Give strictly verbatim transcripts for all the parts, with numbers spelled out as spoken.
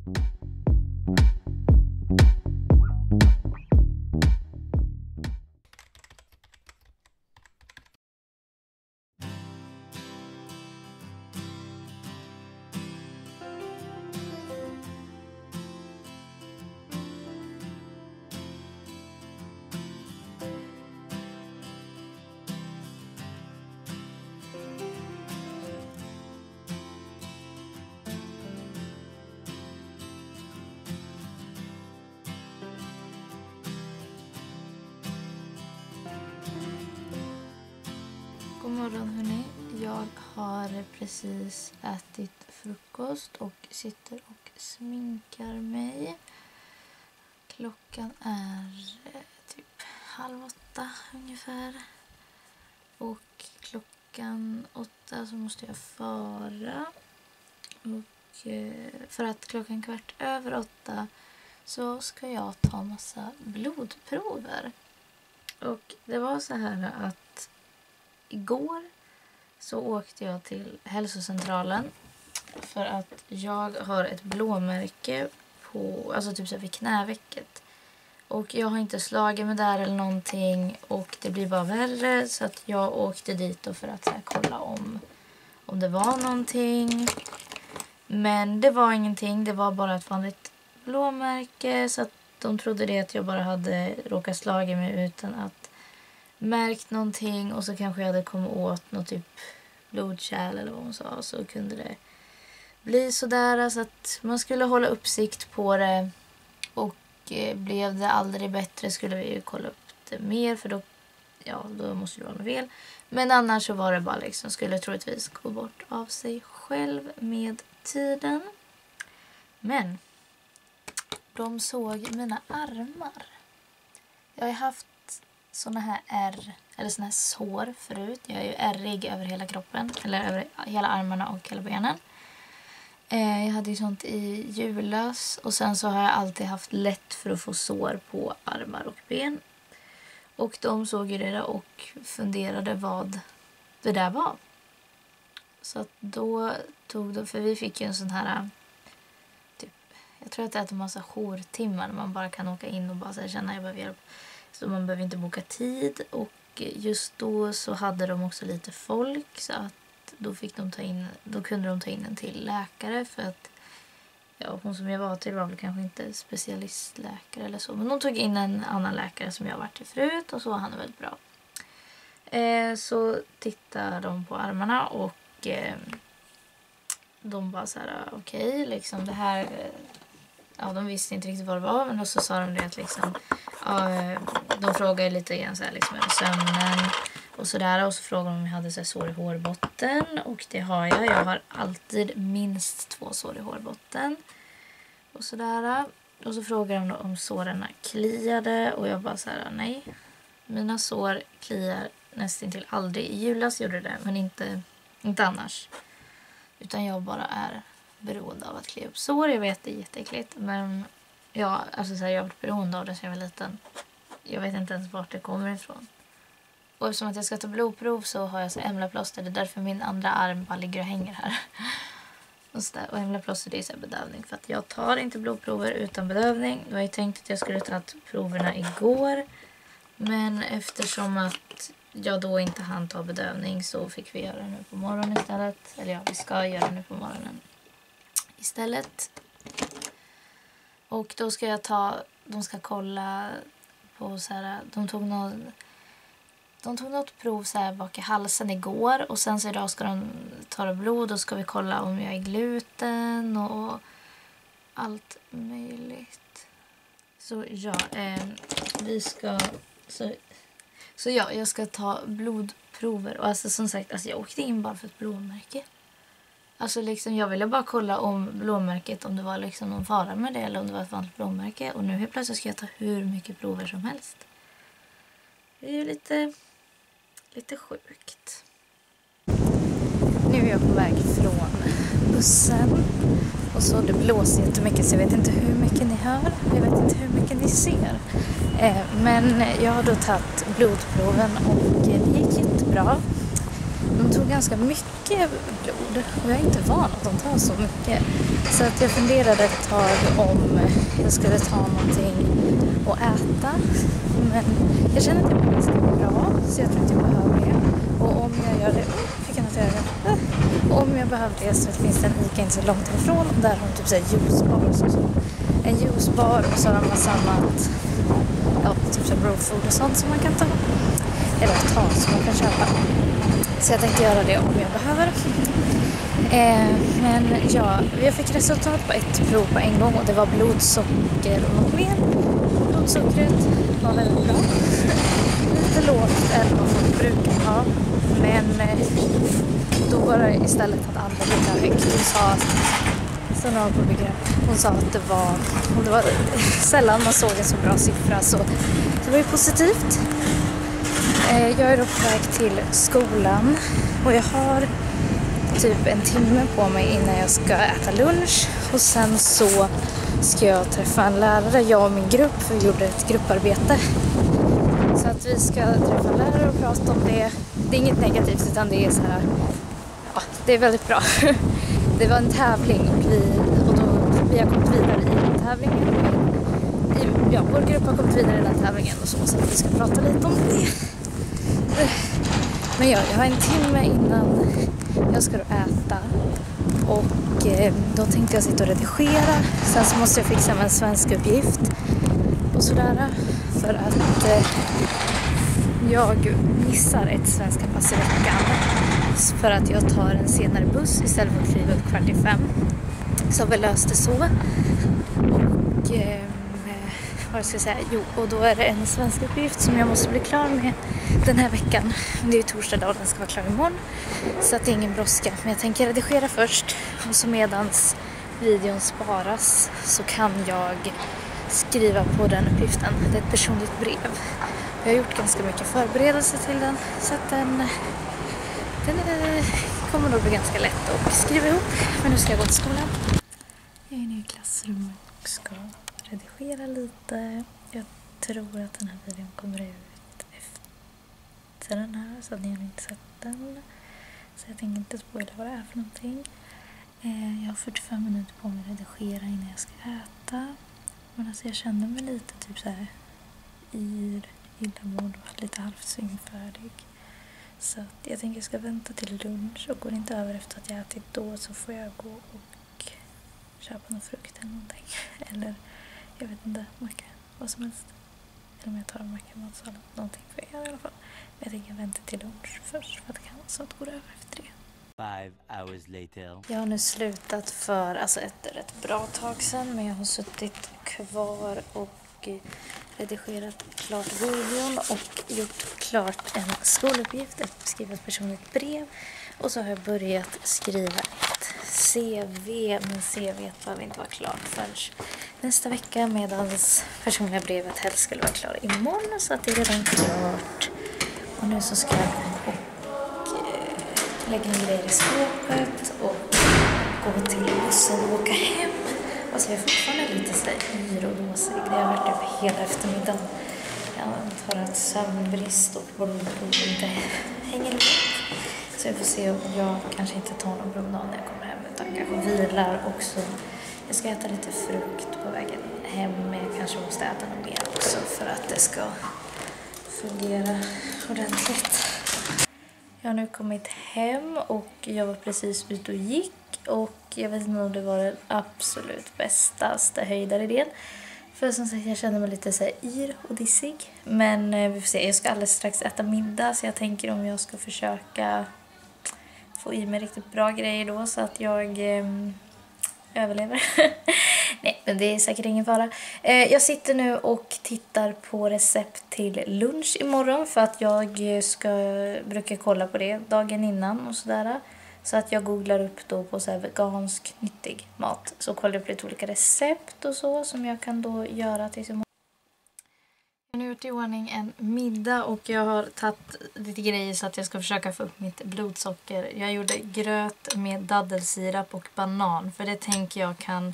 God morgon hörni, jag har precis ätit frukost och sitter och sminkar mig. Klockan är typ halv åtta ungefär. Och klockan åtta så måste jag fara. Och för att klockan kvart över åtta så ska jag ta massa blodprover. Och det var så här att igår så åkte jag till hälsocentralen för att jag har ett blåmärke på, alltså typ så vid knävecket. Och jag har inte slagit mig där eller någonting och det blir bara värre, så att jag åkte dit då för att så här, kolla om, om det var någonting. Men det var ingenting, det var bara ett vanligt blåmärke, så att de trodde det att jag bara hade råkat slagit mig utan att märkt någonting, och så kanske jag hade kommit åt något typ blodkärl eller vad hon sa, så kunde det bli sådär, så att man skulle hålla uppsikt på det. Och eh, blev det aldrig bättre skulle vi ju kolla upp det mer, för då, ja, då måste det vara något fel. Men annars så var det bara liksom, skulle troligtvis gå bort av sig själv med tiden. Men de såg mina armar. Jag har haft såna här ärr, eller såna här sår förut. Jag är ju ärrig över hela kroppen, eller över hela armarna och hela benen. Eh, jag hade ju sånt i julas, och sen så har jag alltid haft lätt för att få sår på armar och ben. Och de såg ju det där och funderade vad det där var. Så att då tog de, för vi fick ju en sån här typ, jag tror att det är en massa jourtimmar när man bara kan åka in och bara så här, känna jag behöver hjälp. Så man behöver inte boka tid, och just då så hade de också lite folk, så att då fick de ta in, då kunde de ta in en till läkare, för att ja, hon som jag var till var väl kanske inte specialistläkare eller så, men de tog in en annan läkare som jag varit till förut, och så var han väldigt bra. Eh, så tittade de på armarna och eh, de bara så här, okej, okay, liksom det här, ja, de visste inte riktigt vad det var, men då så sa de det att liksom, ja, de frågade lite grann så här, liksom över sömnen och sådär, och så frågade de om jag hade så här sår i hårbotten, och det har jag. Jag har alltid minst två sår i hårbotten och sådär. Och så frågade de om såren kliade, och jag bara så här, nej, mina sår kliar nästan till aldrig. I julas gjorde det, men inte, inte annars, utan jag bara är beroende av att klia upp sår. Jag vet, det är jätteäckligt, men ja, alltså så här, jag har varit beroende av det sedan jag var liten. Jag vet inte ens vart det kommer ifrån. Och eftersom att jag ska ta blodprov så har jag så emlaplåster. Det är därför min andra arm bara ligger och hänger här. Och, så där. Och emlaplåster, det är så här bedövning. För att jag tar inte blodprover utan bedövning. Då har jag tänkt att jag skulle ta proverna igår. Men eftersom att jag då inte hann ta bedövning så fick vi göra det nu på morgonen istället. Eller ja, vi ska göra det nu på morgonen istället. Och då ska jag ta, de ska kolla på så här, de tog något, de tog något prov så här bak i halsen igår, och sen så idag ska de ta blod, och ska vi kolla om jag är gluten och allt möjligt. Så ja, eh, vi ska, så, så ja, jag ska ta blodprover, och alltså som sagt, alltså jag åkte in bara för ett blåmärke. Alltså liksom, jag ville bara kolla om blåmärket, om det var liksom någon fara med det eller om det var ett vanligt blåmärke. Och nu helt plötsligt ska jag ta hur mycket prover som helst. Det är ju lite, lite sjukt. Nu är jag på väg från bussen. Och så det blåser jättemycket, så jag vet inte hur mycket ni hör. Jag vet inte hur mycket ni ser. Eh, men jag har då tagit blodproven och det gick jättebra. De de tog ganska mycket blod och jag är inte van att de tar så mycket. Så att jag funderade ett tag om jag skulle ta någonting att äta. Men jag känner att jag mår ganska bra, så jag tror inte jag behöver det. Och om jag gör det, oh, fick jag något i ögat. Och om jag behöver det så finns det en Ica inte så långt ifrån. Och där har de typ såhär juicebar och så. En juicebar och så har de massa annat, ja, typ så raw food och sånt som man kan ta. Eller ta som man kan köpa. Så jag tänkte göra det om jag behöver. Eh, men ja, jag fick resultat på ett prov på en gång och det var blodsocker och något mer. Blodsockret var väldigt bra. Lite lågt än vad folk brukar ha. Men eh, då var det istället att andra lite högt. Hon sa att, så några på begrepp. Hon sa att det var, och det var sällan man såg en så bra siffra, så det var ju positivt. Eh, jag är då på väg till skolan och jag har typ en timme på mig innan jag ska äta lunch, och sen så ska jag träffa en lärare, jag och min grupp, för vi gjorde ett grupparbete. Så att vi ska träffa en lärare och prata om det. Det är inget negativt utan det är så här, ja, det är väldigt bra. Det var en tävling och vi, och då, vi har kommit vidare i den tävlingen. Ja, vår grupp har kommit vidare i den tävlingen och så, så att vi ska prata lite om det. Men ja, jag har en timme innan jag ska då äta och eh, då tänkte jag sitta och redigera. Sen så måste jag fixa med en svensk uppgift och sådär, för att eh, jag missar ett svenska pass i veckan för att jag tar en senare buss istället för att kliva upp kvart i fem. Så har vi löst det så. Och eh, vad ska jag säga? Jo, och då är det en svensk uppgift som jag måste bli klar med den här veckan. Det är ju torsdag dag och den ska vara klar imorgon. Så att det är ingen brådska. Men jag tänker redigera först. Och så medans videon sparas så kan jag skriva på den uppgiften. Det är ett personligt brev. Jag har gjort ganska mycket förberedelse till den. Så att den, den är, kommer nog bli ganska lätt att skriva ihop. Men nu ska jag gå till skolan. Jag är inne i klassrummet och ska redigera lite. Jag tror att den här videon kommer ut efter den här, så att ni har inte sett den. Så jag tänker inte spoila vad det är för någonting. Jag har fyrtiofem minuter på mig att redigera innan jag ska äta. Men alltså jag känner mig lite typ så här yr, illamående och lite halvt svingfärdig. Så att jag tänker jag ska vänta till lunch, och går inte över efter att jag ätit då så får jag gå och köpa någon frukt eller någonting. Eller jag vet inte, macka, vad som helst. Eller om jag tar en macka, matsal, någonting för er i alla fall. Men jag tänker vänta till lunch först för att det kan vara så att det går över efter det. Five hours later. Jag har nu slutat för alltså ett rätt bra tag sedan, men jag har suttit kvar och redigerat klart videon och gjort klart en skoluppgift, ett skrivet personligt brev, och så har jag börjat skriva ett C V, men C V behöver inte vara klart förrän nästa vecka, medan personliga brevet helst skulle vara klart imorgon, så att det är redan klart. Och nu så ska jag och äh, lägga in grejer i skåpet och gå till bussen och åka hem. Alltså jag är fortfarande lite så yr och dåsig. Det har varit upp hela eftermiddagen. Jag antar att sömnbrist och blodprov inte hänger ihop. Så jag får se om jag kanske inte tar någon promenad när jag kommer hem, utan kanske vilar också. Jag ska äta lite frukt på vägen hem, men jag kanske måste äta något mer också för att det ska fungera ordentligt. Jag har nu kommit hem och jag var precis ute och gick, och jag vet inte om det var den absolut bästaste höjdaridén. För som sagt, jag känner mig lite så här yr och dissig. Men eh, vi får se, jag ska alldeles strax äta middag, så jag tänker om jag ska försöka få i mig riktigt bra grejer då så att jag eh, överlever. Nej, men det är säkert ingen fara. Eh, jag sitter nu och tittar på recept till lunch imorgon, för att jag ska brukar kolla på det dagen innan och sådär. Så att jag googlar upp då på så här vegansk nyttig mat. Så kollar jag på lite olika recept och så som jag kan då göra till imorgon. Jag har nu gjort i ordning en middag och jag har tagit lite grejer så att jag ska försöka få upp mitt blodsocker. Jag gjorde gröt med daddelsirap och banan, för det tänker jag kan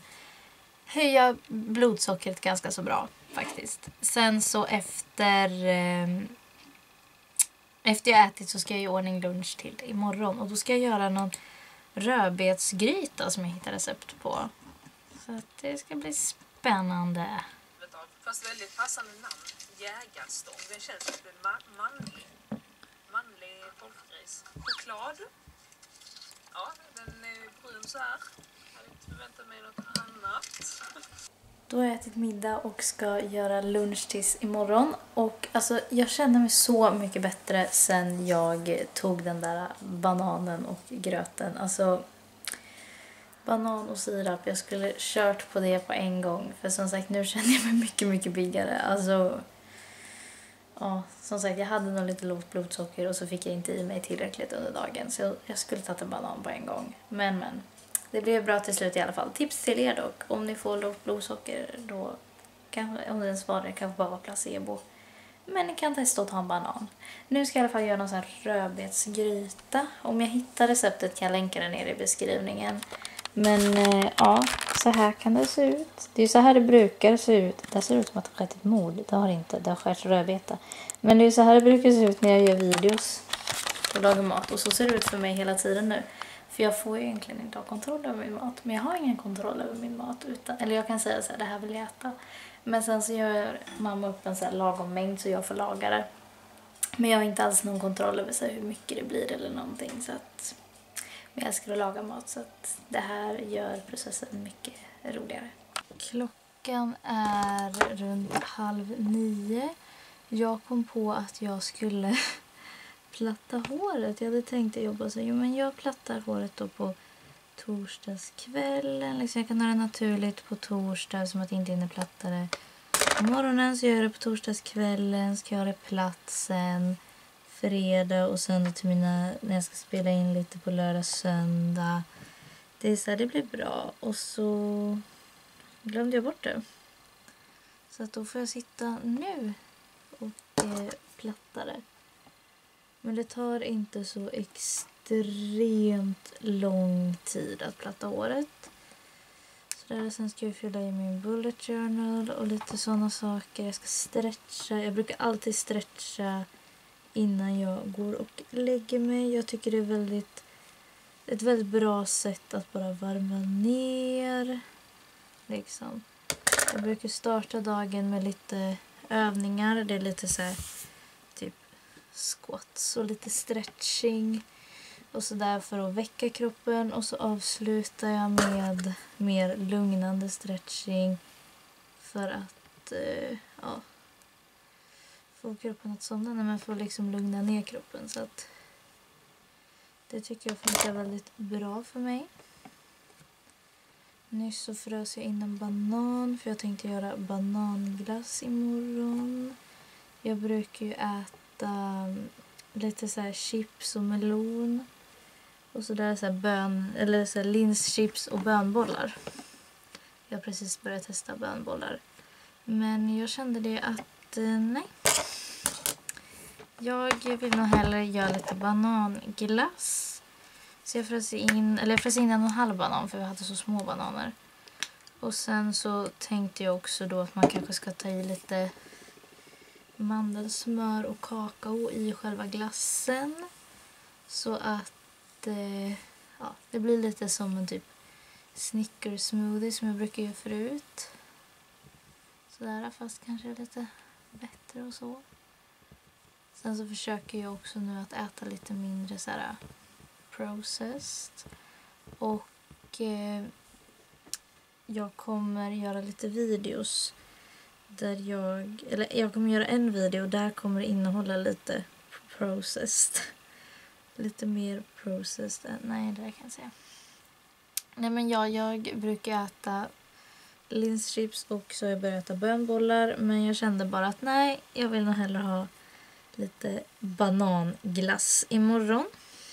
höja blodsockret ganska så bra faktiskt. Sen så efter... Eh, efter jag ätit så ska jag i ordning lunch till imorgon. Och då ska jag göra någon rödbetsgryta som jag hittar recept på. Så att det ska bli spännande. Fast väldigt passande namn. Jägarstång. Det känns som en ma- manlig, manlig folkgris. Choklad. Ja, den är brun så här. Jag hade inte förväntat mig något annat. Då har jag ätit middag och ska göra lunch tills imorgon. Och alltså, jag känner mig så mycket bättre sen jag tog den där bananen och gröten. Alltså, banan och sirap. Jag skulle kört på det på en gång. För som sagt, nu känner jag mig mycket, mycket piggare. Alltså, ja, som sagt, jag hade nog lite lågt blodsocker och så fick jag inte i mig tillräckligt under dagen. Så jag, jag skulle tagit en banan på en gång. Men, men. Det blev bra till slut i alla fall. Tips till er dock. Om ni får lågt blodsocker då kanske, om den svarar kanske bara vara placebo. Men ni kan testa att ta en banan. Nu ska jag i alla fall göra någon sån här rödbetsgryta. Om jag hittar receptet kan jag länka det ner i beskrivningen. Men eh, ja, så här kan det se ut. Det är så här det brukar se ut. Det ser ut som att det har skett ett mord. Det har inte. Det har skett rödbeta. Men det är så här det brukar se ut när jag gör videos och lagar mat. Och så ser det ut för mig hela tiden nu. För jag får ju egentligen inte ha kontroll över min mat. Men jag har ingen kontroll över min mat. Utan, eller jag kan säga så här, det här vill jag äta. Men sen så gör mamma upp en så här lagom mängd så jag får laga det. Men jag har inte alls någon kontroll över så här, hur mycket det blir eller någonting. Så att, men jag älskar att laga mat så att det här gör processen mycket roligare. Klockan är runt halv nio. Jag kom på att jag skulle platta håret. Jag hade tänkt att jobba så. Jo, men jag plattar håret då på torsdagskvällen. Liksom jag kan ha det naturligt på torsdag som att jag inte hinner platta det på morgonen. Så gör jag det på torsdagskvällen. Ska jag ha det platt sen fredag och söndag till mina, när jag ska spela in lite på lördag söndag. Det är så här, det blir bra. Och så glömde jag bort det. Så att då får jag sitta nu och eh, platta det. Men det tar inte så extremt lång tid att platta håret. Så där, sen ska jag fylla i min bullet journal och lite sådana saker. Jag ska stretcha. Jag brukar alltid stretcha innan jag går och lägger mig. Jag tycker det är väldigt, ett väldigt bra sätt att bara varma ner. Liksom. Jag brukar starta dagen med lite övningar. Det är lite så här, typ squats och lite stretching och så där för att väcka kroppen, och så avslutar jag med mer lugnande stretching för att eh, ja, få kroppen att somna, men för att liksom lugna ner kroppen. Så att det tycker jag funkar väldigt bra för mig. Nyss så frös jag in en banan för jag tänkte göra bananglass imorgon. Jag brukar ju äta lite så här chips och melon och så där så här bön eller så här linschips och bönbollar. Jag har precis börjat testa bönbollar. Men jag kände det att eh, nej. Jag vill nog hellre göra lite bananglass. Så jag frös in eller jag frös in en och en halv banan för vi hade så små bananer. Och sen så tänkte jag också då att man kanske ska ta i lite mandelsmör och kakao i själva glassen. Så att eh, ja, det blir lite som en typ Snickers smoothie som jag brukar göra förut. Sådär, fast kanske lite bättre och så. Sen så försöker jag också nu att äta lite mindre så här processed. Och eh, jag kommer göra lite videos där jag, eller jag kommer göra en video där kommer innehålla lite processed. Lite mer processed än, nej det kan jag säga. Nej men ja, jag brukar äta linschips och så har jag börjat äta bönbollar. Men jag kände bara att nej, jag vill nog hellre ha lite bananglass imorgon.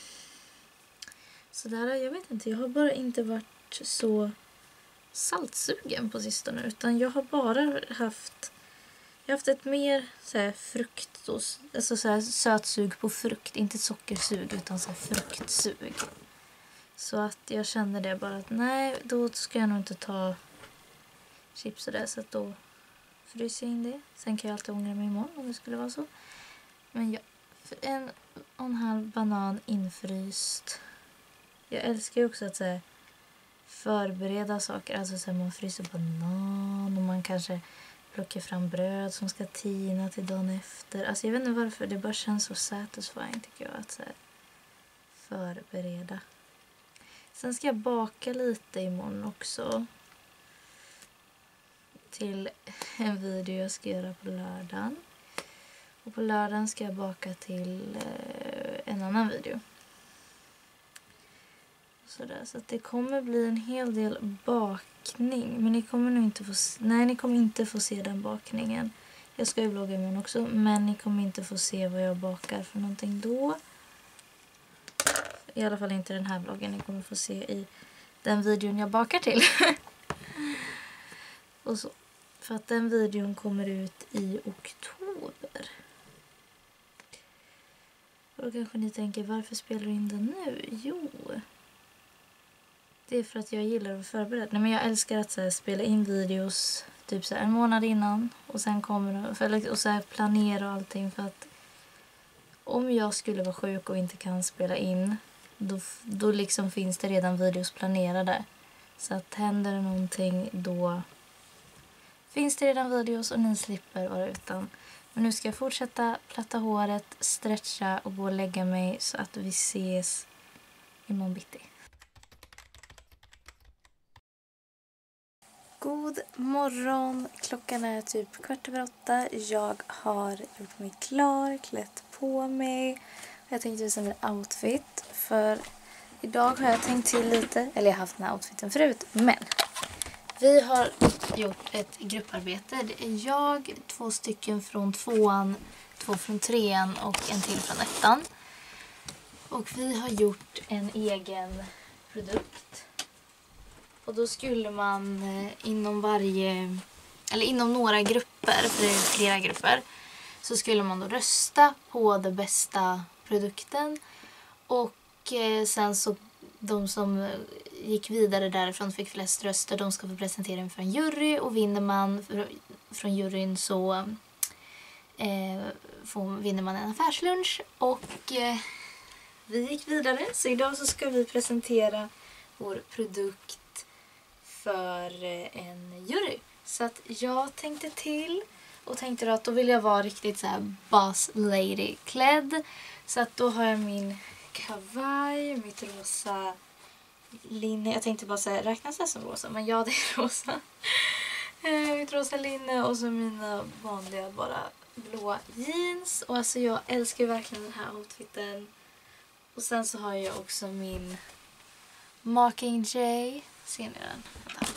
Så där, jag vet inte, jag har bara inte varit så saltsugen på sistone, utan jag har bara haft jag har haft ett mer så här frukt och, alltså så här sötsug på frukt, inte sockersug utan så här fruktsug. Så att jag kände det bara att nej, då ska jag nog inte ta chips och det, så att då fryser jag in det. Sen kan jag alltid ångra mig imorgon om det skulle vara så. Men ja, för en och en halv banan infryst. Jag älskar ju också att så här, förbereda saker. Alltså så här, man fryser banan och man kanske plockar fram bröd som ska tina till dagen efter. Alltså jag vet inte varför, det bara känns så satisfying tycker jag att så här, förbereda. Sen ska jag baka lite imorgon också. Till en video jag ska göra på lördagen. Och på lördagen ska jag baka till eh, en annan video. Sådär, så att det kommer bli en hel del bakning. Men ni kommer nog inte få, nej, ni kommer inte få se den bakningen. Jag ska ju vlogga imorgon också. Men ni kommer inte få se vad jag bakar för någonting då. I alla fall inte den här vloggen. Ni kommer få se i den videon jag bakar till. Och så. För att den videon kommer ut i oktober. Och då kanske ni tänker, varför spelar du in den nu? Jo. Det är för att jag gillar att förbereda. Nej, men jag älskar att så här, spela in videos typ så här, en månad innan. Och sen kommer för, och så här, planera och allting. För att om jag skulle vara sjuk och inte kan spela in. Då, då liksom finns det redan videos planerade. Så att händer det någonting då finns det redan videos och ni slipper vara utan. Men nu ska jag fortsätta platta håret, stretcha och gå och lägga mig så att vi ses imorgon bitti. God morgon, klockan är typ kvart över åtta. Jag har gjort mig klar, klätt på mig. Jag tänkte visa min outfit för idag har jag tänkt till lite, eller jag har haft den här outfiten förut, men vi har gjort ett grupparbete. Det är jag, två stycken från tvåan, två från trean och en till från ettan. Och vi har gjort en egen produkt. Och då skulle man inom varje, eller inom några grupper, för det är flera grupper, så skulle man då rösta på den bästa produkten. Och sen så de som gick vidare därifrån fick flest röster, de ska få presentera inför en jury. Och vinner man från juryn så eh, får, vinner man en affärslunch. Och eh, vi gick vidare, så idag så ska vi presentera vår produkt för en jury. Så att jag tänkte till och tänkte då att då vill jag vara riktigt så här boss lady klädd. Så att då har jag min kavaj, mitt rosa linne. Jag tänkte bara säga, räknas det som rosa? Men ja, det är rosa. Mitt rosa linne och så mina vanliga bara blå jeans. Och alltså jag älskar verkligen den här outfiten. Och sen så har jag också min Mockingjay. Ser ni den? Vänta.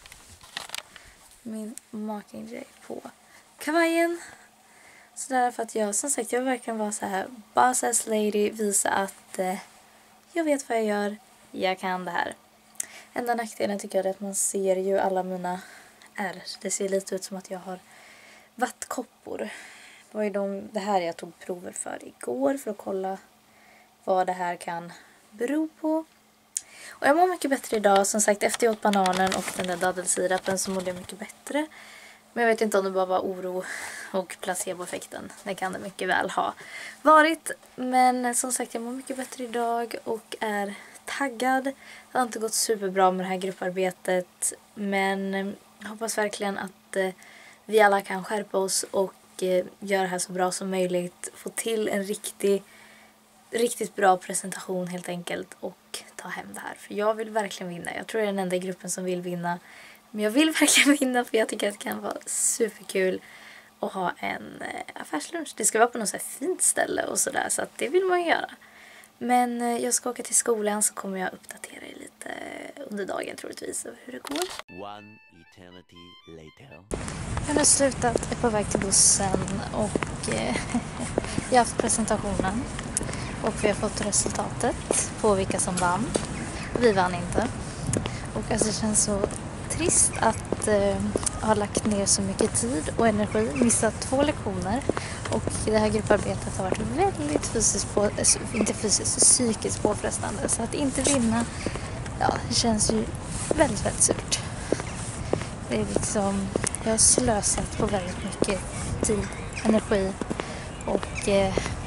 Min Mockingjay på kavajen. Så där för att jag, som sagt, jag verkligen vara så här boss ass lady, visa att eh, jag vet vad jag gör, jag kan det här. Enda nackdelen tycker jag är att man ser ju alla mina ärr. Det ser lite ut som att jag har vattkoppor. Det var ju de, det här jag tog prover för igår för att kolla vad det här kan bero på. Och jag mår mycket bättre idag. Som sagt, efter jag åt bananen och den där daddelsirapen så mådde jag mycket bättre. Men jag vet inte om det bara var oro och placeboeffekten. Det kan det mycket väl ha varit. Men som sagt, jag mår mycket bättre idag och är taggad. Det har inte gått superbra med det här grupparbetet. Men jag hoppas verkligen att vi alla kan skärpa oss och göra det här så bra som möjligt. Få till en riktig, riktigt bra presentation helt enkelt och ta hem det här. För jag vill verkligen vinna. Jag tror jag är den enda i gruppen som vill vinna. Men jag vill verkligen vinna för jag tycker att det kan vara superkul att ha en affärslunch. Det ska vara på något så här fint ställe och sådär, så att det vill man göra. Men jag ska åka till skolan så kommer jag uppdatera er lite under dagen troligtvis över hur det går. One eternity later. Jag har nu slutat, är på väg till bussen och eh, jag har haft presentationen. Och vi har fått resultatet på vilka som vann. Vi vann inte. Och alltså det känns så trist att eh, ha lagt ner så mycket tid och energi. Missat två lektioner. Och det här grupparbetet har varit väldigt fysiskt, på, inte fysiskt, psykiskt påfrestande. Så att inte vinna, ja, det känns ju väldigt, väldigt surt. Det är liksom, jag har slösat på väldigt mycket tid, energi och... Eh,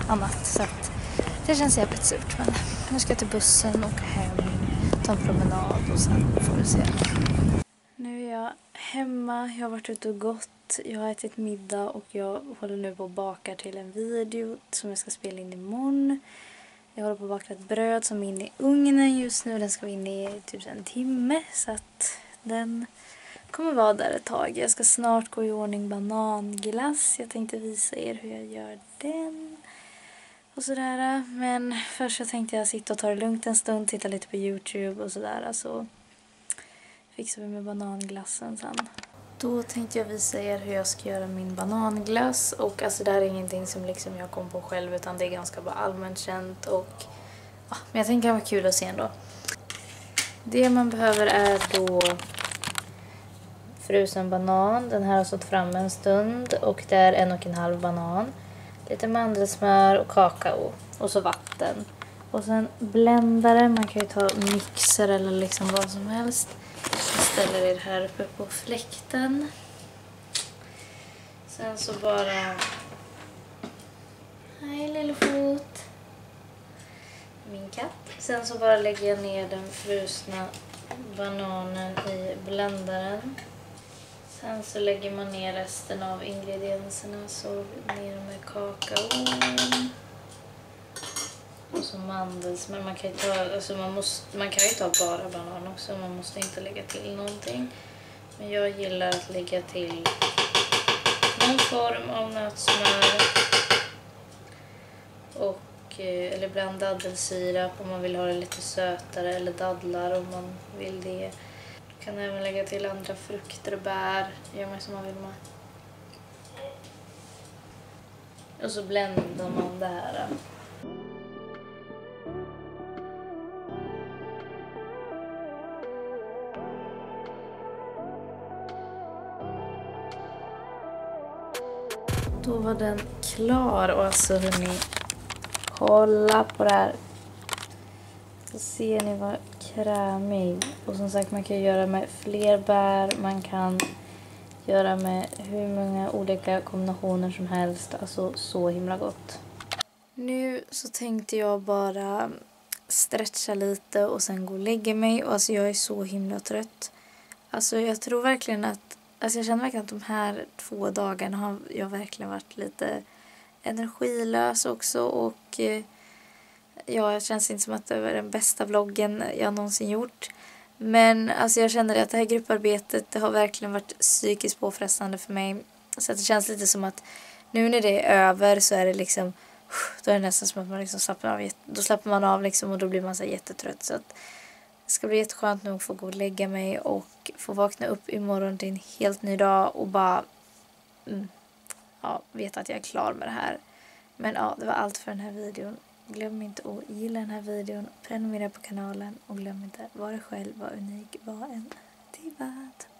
annat. Så att det känns jävligt surt. Men nu ska jag till bussen, åka hem, ta en promenad och sen får vi se. Nu är jag hemma. Jag har varit ute och gått. Jag har ätit middag och jag håller nu på att baka till en video som jag ska spela in imorgon. Jag håller på att baka ett bröd som är inne i ugnen just nu. Den ska vara inne i typ en timme så att den kommer vara där ett tag. Jag ska snart gå i ordning bananglass. Jag tänkte visa er hur jag gör den. Och sådär. Men först så tänkte jag sitta och ta det lugnt en stund. Titta lite på YouTube och sådär. Så fixar vi med bananglassen sen. Då tänkte jag visa er hur jag ska göra min bananglass. Och alltså det här är ingenting som liksom jag kom på själv. Utan det är ganska bara allmänt känt. Och, ja, men jag tänker det var kul att se ändå. Det man behöver är då frusen banan. Den här har stått framme en stund. Och det är en och en halv banan. Lite mandelsmör och kakao. Och så vatten. Och sen bländare. Man kan ju ta mixer eller liksom vad som helst. Jag ställer er här uppe på fläkten. Sen så bara... Hej lillefot. Min katt. Sen så bara lägger jag ner den frusna bananen i bländaren. Sen så lägger man ner resten av ingredienserna. Så ner med kakaon. Och så mandelsmör. Man kan ju ta, alltså man måste, man kan ju ta bara banan också. Man måste inte lägga till någonting. Men jag gillar att lägga till någon form av nötsmör. Och, eller ibland daddelsirap om man vill ha det lite sötare. Eller dadlar om man vill det. Du kan även lägga till andra frukter och bär. Gör man som man vill med. Och så bländar man det här. Då var den klar och alltså hörni, kolla på det här. Så ser ni vad krämig. Och som sagt man kan göra med fler bär, man kan göra med hur många olika kombinationer som helst. Alltså så himla gott. Nu så tänkte jag bara stretcha lite och sen gå och lägga mig. Och alltså jag är så himla trött. Alltså jag tror verkligen att Alltså jag känner verkligen att de här två dagarna har jag verkligen varit lite energilös också. Och eh, ja, det känns inte som att det var den bästa vloggen jag någonsin gjort. Men alltså jag känner att det här grupparbetet det har verkligen varit psykiskt påfrestande för mig. Så att det känns lite som att nu när det är över så är det liksom, då är det nästan som att man liksom slappnar av. Då slappnar man av liksom och då blir man så jättetrött. Så att det ska bli jätteskönt nog att få gå och lägga mig och få vakna upp imorgon till en helt ny dag och bara mm, ja, veta att jag är klar med det här. Men ja, det var allt för den här videon. Glöm inte att gilla den här videon, prenumerera på kanalen och glöm inte att vara själv, vara unik, vara en diva.